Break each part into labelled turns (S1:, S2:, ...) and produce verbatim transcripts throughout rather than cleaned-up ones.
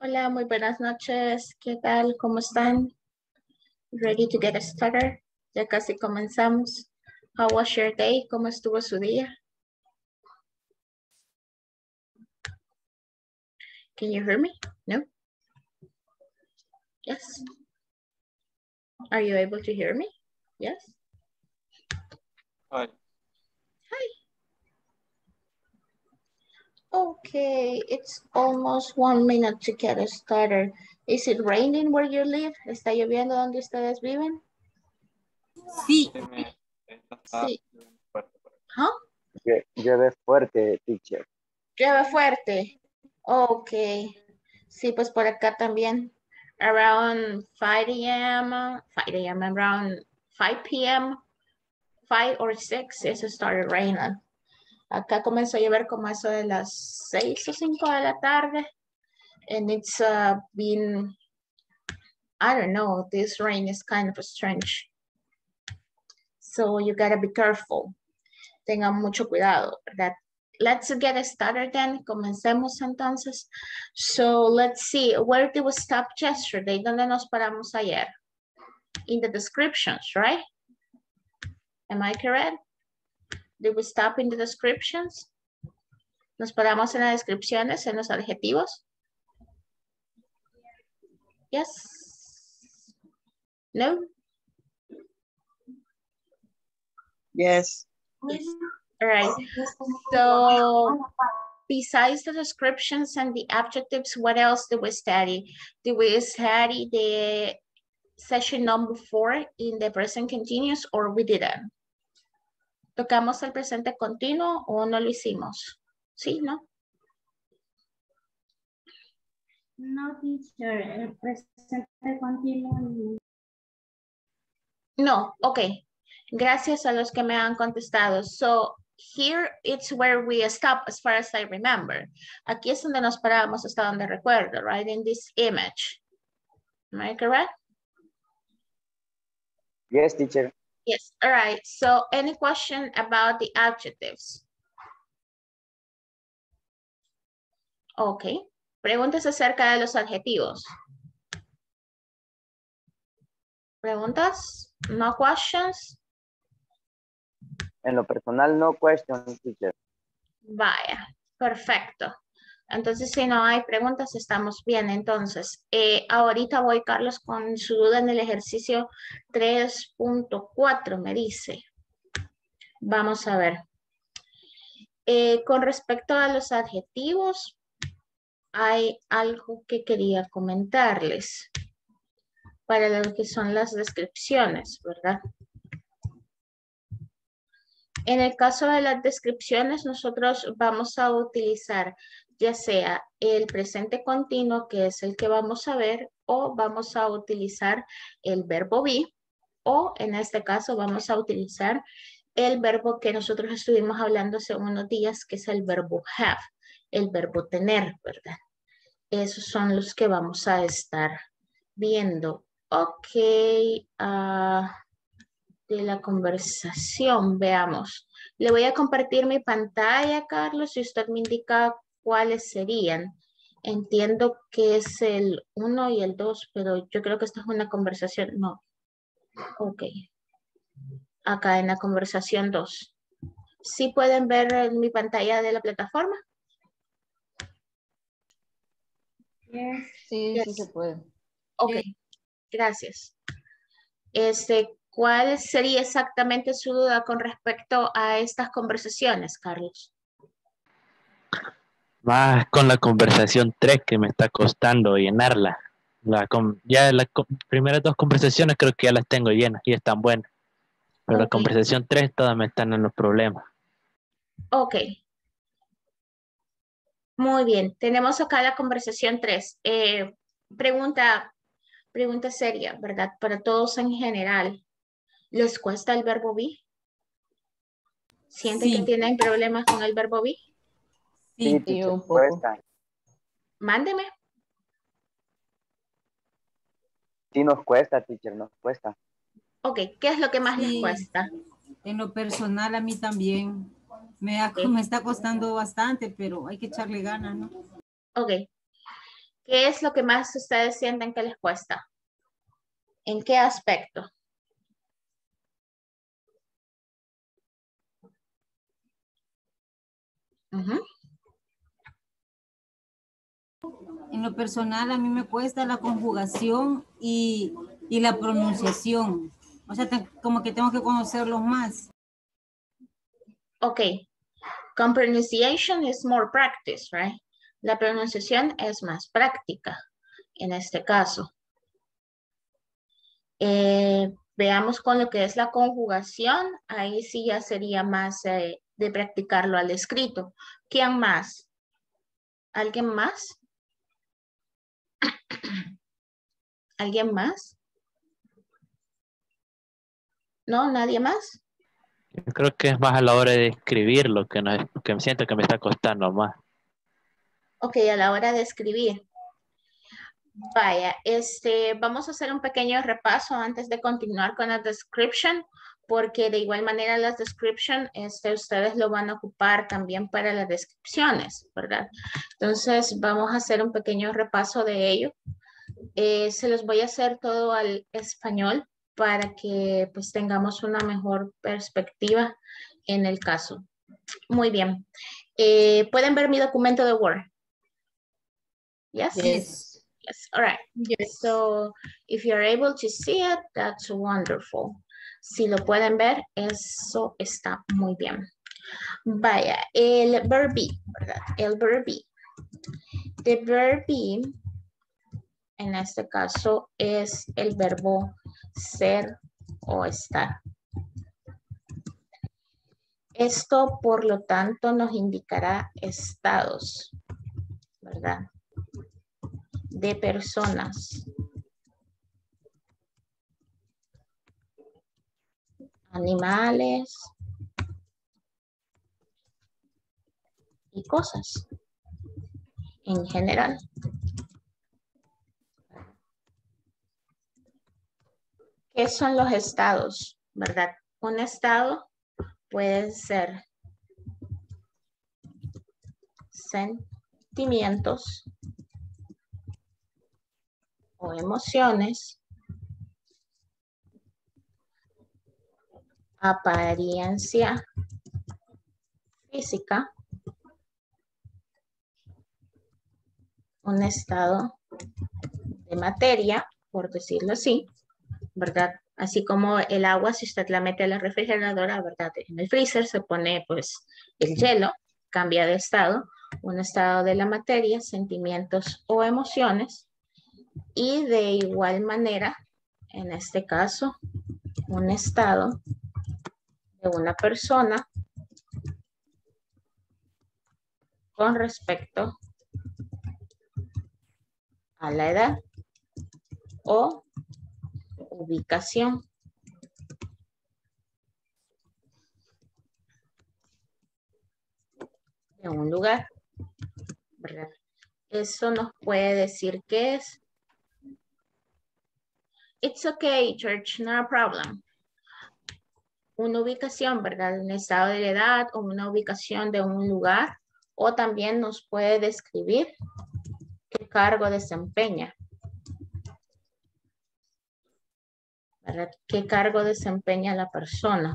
S1: Hola, muy buenas noches. ¿Qué tal? ¿Cómo están? Ready to get started? Ya casi comenzamos. How was your day? ¿Cómo estuvo su día? Can you hear me? No? Yes. Are you able to hear me? Yes?
S2: Hi.
S1: Hi. Okay, it's almost one minute to get started. Is it raining where you live? ¿Está lloviendo donde ustedes viven?
S3: Sí.
S2: Sí, me- está
S1: Sí.
S2: fuerte por aquí.
S1: ¿Ah?
S4: Llue- Llueve fuerte, teacher.
S1: Llueve fuerte. Okay. Sí, pues por acá también. Around five a m, five a m, around five p m, five or six, it started raining. Acá comenzó a llover como eso de las seis o cinco de la tarde. And it's uh, been, I don't know, this rain is kind of strange. So you gotta be careful. Tengan mucho cuidado, ¿verdad? Let's get started then. Comencemos entonces. So let's see, where did we stop yesterday? ¿Dónde nos paramos ayer? In the descriptions, right? Am I correct? Did we stop in the descriptions? Nos paramos en las descripciones, en los adjetivos. Yes. No?
S3: Yes.
S1: Yes. All right. So besides the descriptions and the adjectives, what else did we study? Did we study the session number four in the present continuous or we didn't? ¿Tocamos el presente continuo o no lo hicimos? ¿Sí, no?
S5: No, teacher, el presente continuo.
S1: No, okay. Gracias a los que me han contestado. So here it's where we stop as far as I remember. Aquí es donde nos paramos hasta donde recuerdo, right? In this image. Am I correct?
S4: Yes, teacher.
S1: Yes, all right. So any question about the adjectives? Okay. Preguntas acerca de los adjetivos. ¿Preguntas? No questions?
S4: En lo personal, no question, teacher.
S1: Vaya, perfecto. Entonces, si no hay preguntas, estamos bien. Entonces, eh, ahorita voy, Carlos, con su duda en el ejercicio tres punto cuatro, me dice. Vamos a ver. Eh, con respecto a los adjetivos, hay algo que quería comentarles para lo que son las descripciones, ¿verdad? En el caso de las descripciones, nosotros vamos a utilizar ya sea el presente continuo, que es el que vamos a ver, o vamos a utilizar el verbo be, o en este caso vamos a utilizar el verbo que nosotros estuvimos hablando hace unos días, que es el verbo have, el verbo tener, ¿verdad? Esos son los que vamos a estar viendo. Ok, uh, de la conversación, veamos. Le voy a compartir mi pantalla, Carlos, y usted me indica cuáles serían. Entiendo que es el uno y el dos, pero yo creo que esta es una conversación. No. Ok. Acá en la conversación dos. ¿Sí pueden ver mi pantalla de la plataforma?
S5: Yes.
S6: Sí,
S1: Yes.
S6: sí se puede.
S1: Ok. Gracias. Este, ¿cuál sería exactamente su duda con respecto a estas conversaciones, Carlos?
S7: Más con la conversación tres que me está costando llenarla. La, ya las primeras dos conversaciones creo que ya las tengo llenas y están buenas. Pero
S1: Okay.
S7: la conversación tres todas me están en los problemas.
S1: Ok. Muy bien. Tenemos acá la conversación tres. Eh, pregunta, pregunta seria, ¿verdad? Para todos en general. ¿Les cuesta el verbo be? ¿Sienten
S3: Sí.
S1: que tienen problemas con el verbo be?
S4: Sí,
S3: Sí.
S4: teacher,
S6: un poco.
S4: cuesta.
S1: Mándeme.
S4: Sí nos cuesta, teacher, nos cuesta.
S1: Ok. ¿Qué es lo que más les
S3: Sí.
S1: cuesta?
S3: En lo personal a mí también me, ha-
S1: Ok.
S3: me está costando bastante, pero hay que echarle ganas, ¿no?
S1: Ok. ¿Qué es lo que más ustedes sienten que les cuesta? ¿En qué aspecto? Uh-huh.
S3: En lo personal, a mí me cuesta la conjugación y, y la pronunciación. O sea, te, como que tengo que conocerlos más.
S1: Ok. Con pronunciation is more practice, right? La pronunciación es más práctica en este caso. Eh, veamos con lo que es la conjugación. Ahí sí ya sería más eh, de practicarlo al escrito. ¿Quién más? ¿Alguien más? ¿Alguien más? ¿No? ¿Nadie más?
S7: Yo creo que es más a la hora de escribirlo que, no es, que siento que me está costando más.
S1: Ok, a la hora de escribir. Vaya, este, vamos a hacer un pequeño repaso antes de continuar con la description, porque de igual manera las description, este, ustedes lo van a ocupar también para las descripciones, ¿verdad? Entonces, vamos a hacer un pequeño repaso de ello. Eh, se los voy a hacer todo al español para que pues tengamos una mejor perspectiva en el caso. Muy bien. Eh, ¿pueden ver mi documento de Word? Yes?
S3: Yes.
S1: Yes, all right. Yes. So, if you're able to see it, that's wonderful. Si lo pueden ver, eso está muy bien. Vaya, el verb be, ¿verdad? El verb be. The verb be, en este caso, es el verbo ser o estar. Esto, por lo tanto, nos indicará estados, ¿verdad? De personas, animales y cosas en general. ¿Qué son los estados? ¿Verdad? Un estado puede ser sentimientos o emociones, apariencia física, un estado de materia, por decirlo así, ¿verdad? Así como el agua, si usted la mete a la refrigeradora, ¿verdad? En el freezer se pone pues el hielo, cambia de estado, un estado de la materia, sentimientos o emociones, y de igual manera, en este caso, un estado de una persona con respecto a la edad o ubicación. De un lugar, ¿verdad? Eso nos puede decir qué es. It's okay, George, no problem. Una ubicación, ¿verdad? Un estado de la edad o una ubicación de un lugar, o también nos puede describir qué cargo desempeña, ¿verdad? ¿Qué cargo desempeña la persona?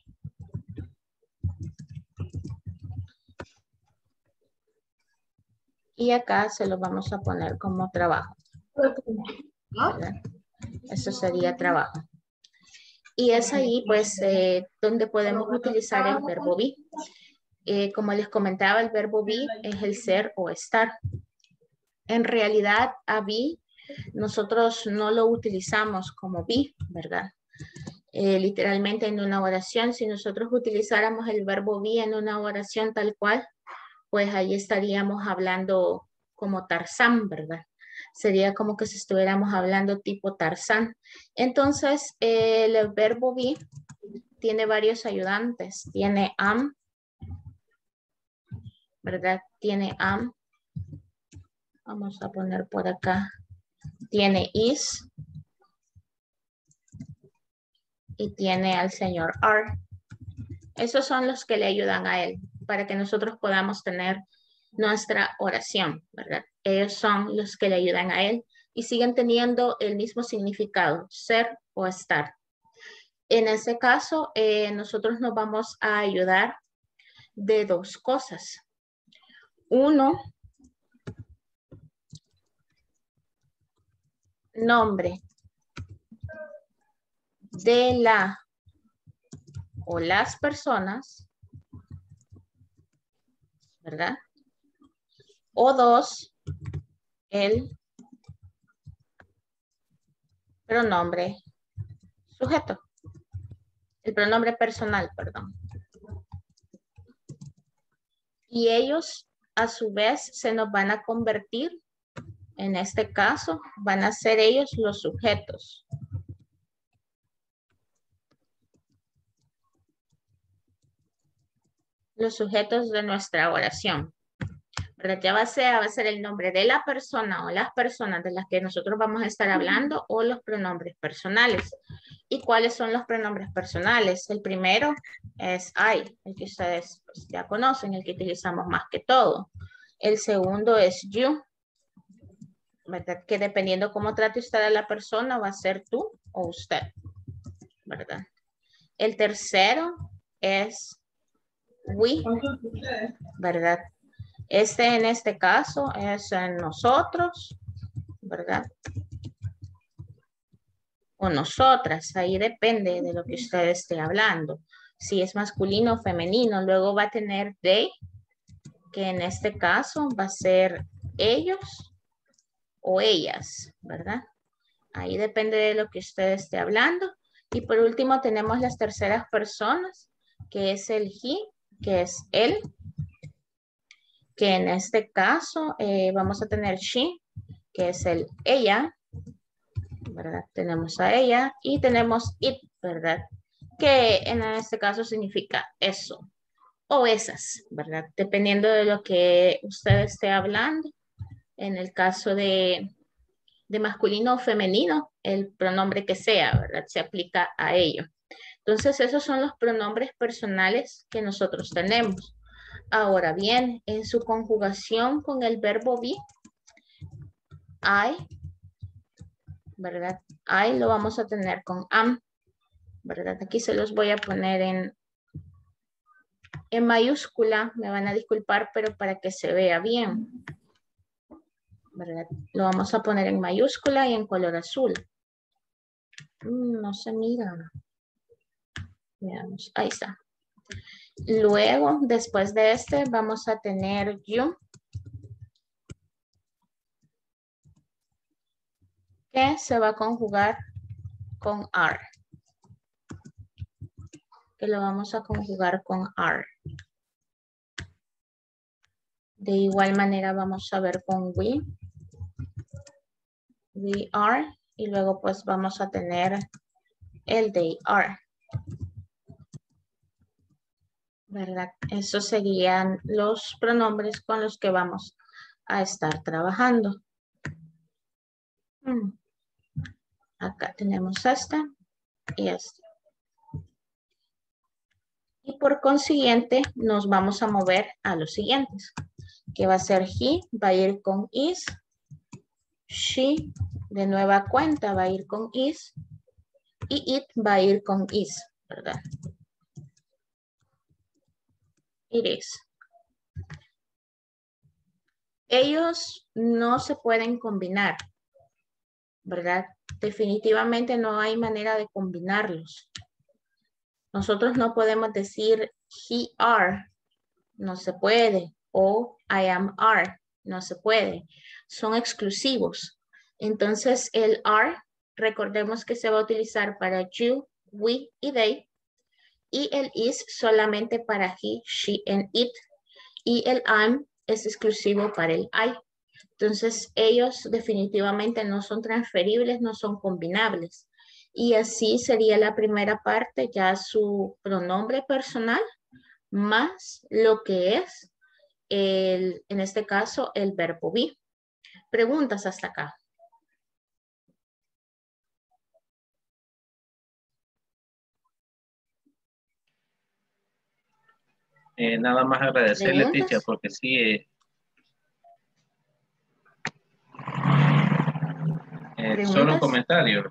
S1: Y acá se lo vamos a poner como trabajo, ¿verdad? Eso sería trabajo. Y es ahí, pues, eh, donde podemos utilizar el verbo be. Eh, como les comentaba, el verbo be es el ser o estar. En realidad, a be, nosotros no lo utilizamos como be, ¿verdad? Eh, literalmente en una oración, si nosotros utilizáramos el verbo be en una oración tal cual, pues ahí estaríamos hablando como Tarzán, ¿verdad? Sería como que si estuviéramos hablando tipo Tarzán. Entonces, el verbo be tiene varios ayudantes. Tiene am, ¿verdad? Tiene am. Vamos a poner por acá. Tiene is. Y tiene al señor are. Esos son los que le ayudan a él para que nosotros podamos tener nuestra oración, ¿verdad? Ellos son los que le ayudan a él y siguen teniendo el mismo significado, ser o estar. En ese caso, eh, nosotros nos vamos a ayudar de dos cosas. Uno, nombre de la o las personas, ¿verdad? O dos, el pronombre sujeto. El pronombre personal, perdón. Y ellos, a su vez, se nos van a convertir, en este caso, van a ser ellos los sujetos. Los sujetos de nuestra oración. ¿Verdad? Ya va a ser, va a ser el nombre de la persona o las personas de las que nosotros vamos a estar hablando o los pronombres personales. ¿Y cuáles son los pronombres personales? El primero es I, el que ustedes pues, ya conocen, el que utilizamos más que todo. El segundo es you, ¿verdad? Que dependiendo cómo trate usted a la persona va a ser tú o usted, ¿verdad? El tercero es we, ¿verdad? Este en este caso es en nosotros, ¿verdad? O nosotras, ahí depende de lo que usted esté hablando. Si es masculino o femenino, luego va a tener they, que en este caso va a ser ellos o ellas, ¿verdad? Ahí depende de lo que usted esté hablando. Y por último tenemos las terceras personas, que es el he, que es él, que en este caso eh, vamos a tener she, que es el ella, ¿verdad? Tenemos a ella y tenemos it, ¿verdad? Que en este caso significa eso o esas, ¿verdad? Dependiendo de lo que usted esté hablando. En el caso de, de masculino o femenino, el pronombre que sea, ¿verdad? Se aplica a ello. Entonces, esos son los pronombres personales que nosotros tenemos. Ahora bien, en su conjugación con el verbo be, I, ¿verdad? I lo vamos a tener con am, ¿verdad? Aquí se los voy a poner en, en mayúscula, me van a disculpar, pero para que se vea bien, ¿verdad? Lo vamos a poner en mayúscula y en color azul. Mm, no se mira. Veamos, ahí está. Luego, después de este, vamos a tener you, que se va a conjugar con are. Que lo vamos a conjugar con are. De igual manera vamos a ver con we. We are. Y luego pues vamos a tener el they are. ¿Verdad? Esos serían los pronombres con los que vamos a estar trabajando. Hmm. Acá tenemos este y este. Y por consiguiente nos vamos a mover a los siguientes. Que va a ser he, va a ir con is. She, de nueva cuenta, va a ir con is. Y it va a ir con is, ¿verdad? It is. Ellos no se pueden combinar, ¿verdad? Definitivamente no hay manera de combinarlos. Nosotros no podemos decir he are, no se puede, o I am are, no se puede. Son exclusivos. Entonces el are, recordemos que se va a utilizar para you, we y they, y el is solamente para he, she and it, y el am es exclusivo para el I. Entonces ellos definitivamente no son transferibles, no son combinables. Y así sería la primera parte, ya su pronombre personal, más lo que es, el, en este caso, el verbo be. Preguntas hasta acá.
S2: Eh, nada más agradecerle,
S1: ¿Preguntas?
S2: teacher, porque sí, eh, Eh, solo un
S1: ¿Preguntas?
S2: comentario.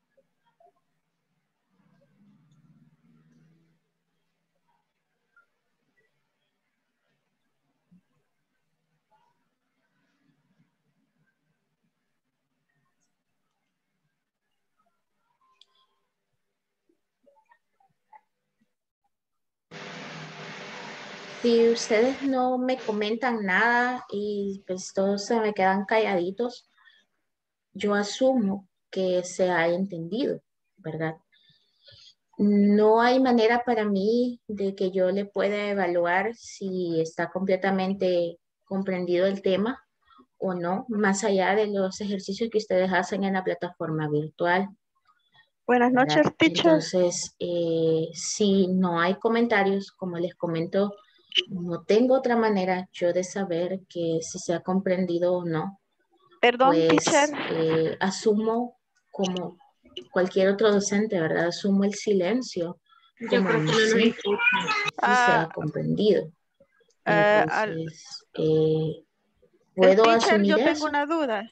S1: Si ustedes no me comentan nada y pues todos se me quedan calladitos, yo asumo que se ha entendido, ¿verdad? No hay manera para mí de que yo le pueda evaluar si está completamente comprendido el tema o no, más allá de los ejercicios que ustedes hacen en la plataforma virtual,
S6: Buenas
S1: ¿verdad?
S6: noches, teacher.
S1: Entonces, eh, si no hay comentarios, como les comento, no tengo otra manera yo de saber que si se ha comprendido o no,
S6: Perdón,
S1: pues
S6: teacher.
S1: eh, asumo como cualquier otro docente, ¿verdad? Asumo el silencio
S5: Yo
S1: como
S5: creo
S1: un
S5: que no nos
S1: sí,
S5: escucha.
S1: sí se ha
S6: Ah,
S1: comprendido.
S6: ah, al-
S1: Entonces, eh,
S6: el
S1: ¿puedo
S6: teacher,
S1: asumir
S6: yo tengo
S1: eso?
S6: una duda.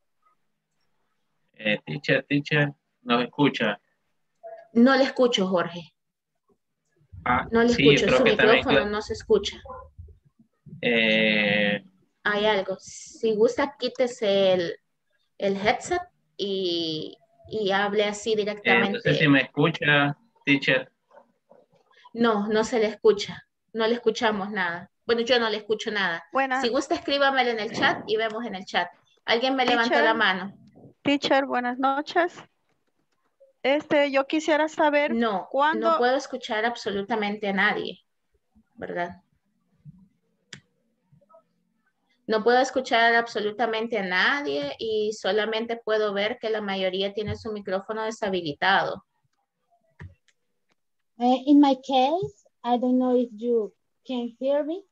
S2: Eh, teacher, teacher, ¿nos escucha?
S1: No le escucho, Jorge.
S2: Ah,
S1: No le
S2: sí, yo
S1: escucho.
S2: creo
S1: Su
S2: que también.
S1: micrófono no se escucha.
S2: Eh,
S1: Hay algo. Si gusta, quítese el, el headset y, y hable así
S2: eh, no sé si
S1: directamente.
S2: me escucha, teacher.
S1: No, no se le escucha. No le escuchamos nada. Bueno, yo no le escucho nada.
S6: Buena,
S1: Si gusta, escríbamelo en el chat y vemos en el chat. ¿Alguien me levantó la
S6: teacher,
S1: mano?
S6: teacher, buenas noches. Este, yo quisiera saber
S1: No, no
S6: cuándo,
S1: puedo escuchar absolutamente a nadie, ¿verdad? No puedo escuchar absolutamente a nadie y solamente puedo ver que la mayoría tiene su micrófono deshabilitado.
S5: Uh, in my case, I don't know if you can hear me.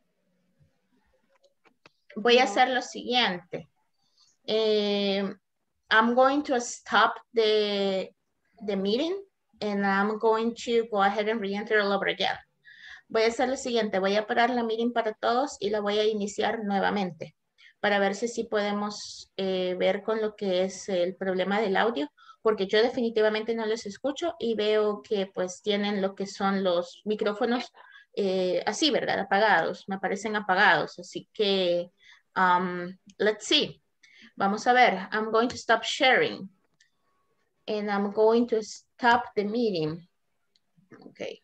S1: Voy a
S5: No.
S1: hacer lo siguiente. Eh, I'm going to stop the, the meeting and I'm going to go ahead and re-enter all over again. Voy a hacer lo siguiente, voy a parar la meeting para todos y la voy a iniciar nuevamente para ver si sí podemos eh, ver con lo que es el problema del audio, porque yo definitivamente no les escucho y veo que pues tienen lo que son los micrófonos eh, así, ¿verdad? Apagados, me parecen apagados, así que um, let's see. Vamos a ver, I'm going to stop sharing and I'm going to stop the meeting. Okay.